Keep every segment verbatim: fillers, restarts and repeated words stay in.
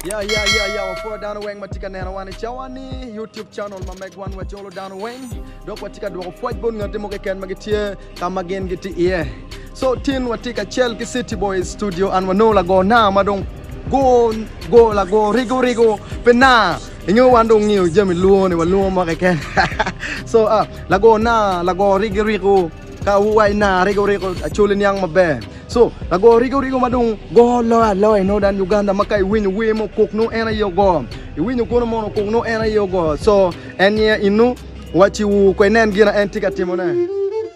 Yeah, yeah, yeah, yeah. Wafua down the wing, matika nena wani chawani YouTube channel ma meg one wacholo down the wing. Dok watika dwa fight bon ngati mo ken magitie kamagen giti ie. So tin watika chel ki City Boys studio and wanola go na madong go go la go rigo rigo pena. Inyo wandong ngiu jemi luo ni waluo mo ken. So ah la go na la go rigo rigo ka uwai na rigo rigo Acholi yang mabe. So, lago rigo rigo madung go loa loa no dan Uganda makai win we mo cook no ena yogo. You win you kono mo cook no ena yogo. So, enya inu what you kwenen gina entika timone.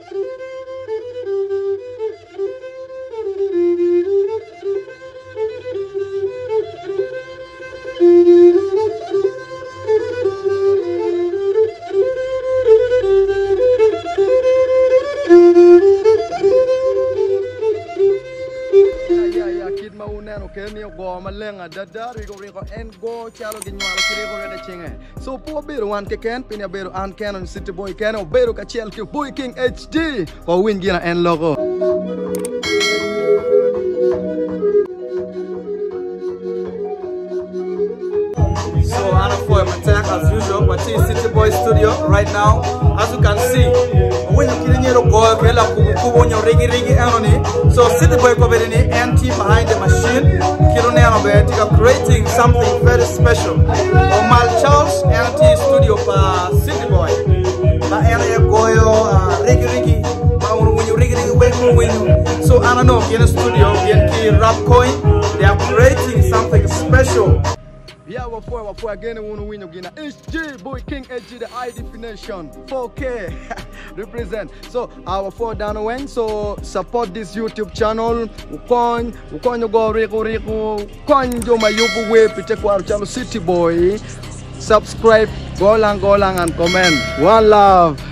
Go malenga dada rigo rigo and go chalo ginwala rigo rigo chinge. So po beru wan ke ken pinya beru an canon City Boy ken o beru ka chel ki Boy King H D ko win gina en logo. So Anna for attack as usual but City Boy studio right now as you can see when you kill your go kela kubu nyo rigi rigi anoni. So City Boy ko berini anti behind the machine creating something very special. Omal Charles anti studio pa City Boy. Ba area goyo rigi rigi ba unyu rigi rigi we unyu. So I don't know in the studio in ki rap coin they are creating something special. Yeah, wafua wafua again wunu winu gina H G Boy King H D the high definition four K represent. So our four down the wing. So support this YouTube channel. Ukon ukon go riku riku kon jo mayupu we pite kwa channel City Boy. Subscribe, go lang go lang and comment. One love.